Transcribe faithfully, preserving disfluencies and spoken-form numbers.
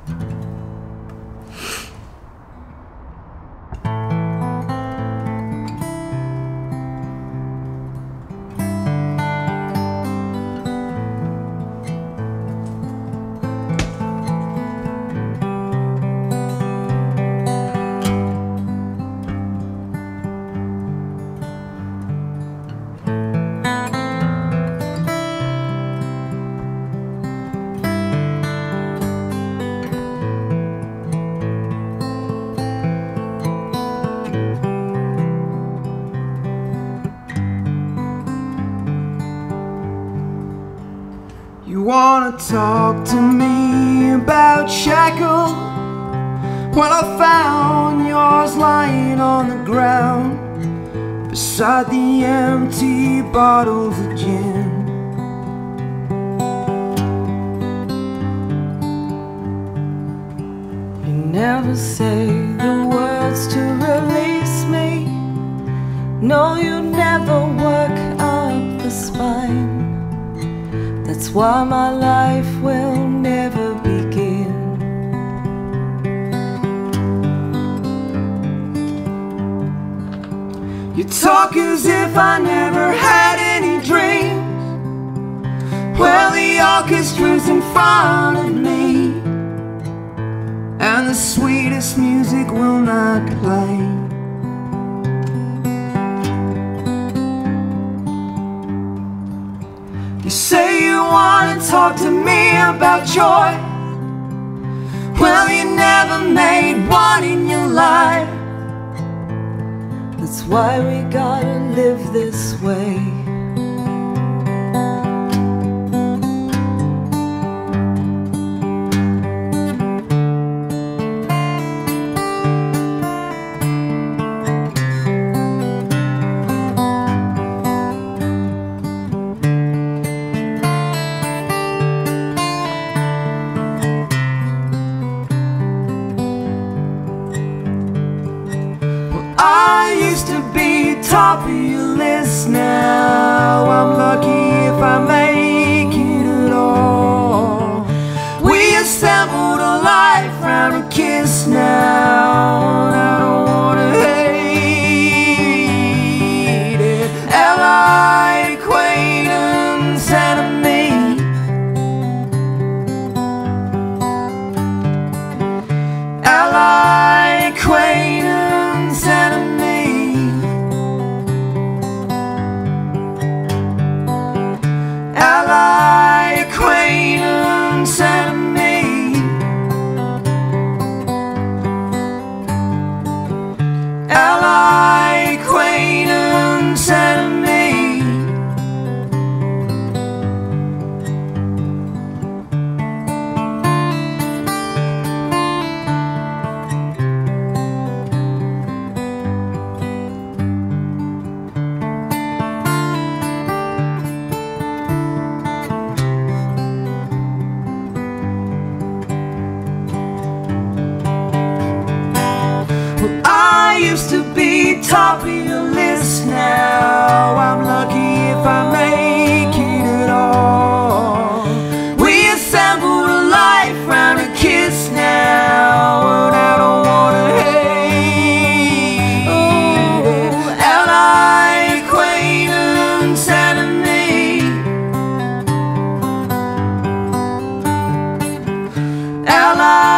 You wanna talk to me about shackles? Well, I found yours lying on the ground beside the empty bottles of gin. You never say the words to release me. No, you never work up the spine. That's why my life will never begin. You talk as if I never had any dreams. Well, the orchestra's in front of me, and the sweetest music will not play. You say you want to talk to me about joy. Well, you never made one in your life. That's why we gotta live this way. I used to be top of your list. Now I'm lucky if I make it at all. We assembled a life round a kiss now, and I don't wanna hate it. Ally, acquaintance, enemy. Ally, acquaintance, enemy. Ally, acquaintance, enemy. Ally, acquaintance, enemy. I used to be top of your list. Now I'm lucky if I make it at all. We assembled a life round a kiss now, and I don't wanna hate it. Ally, acquaintance, enemy. Ally,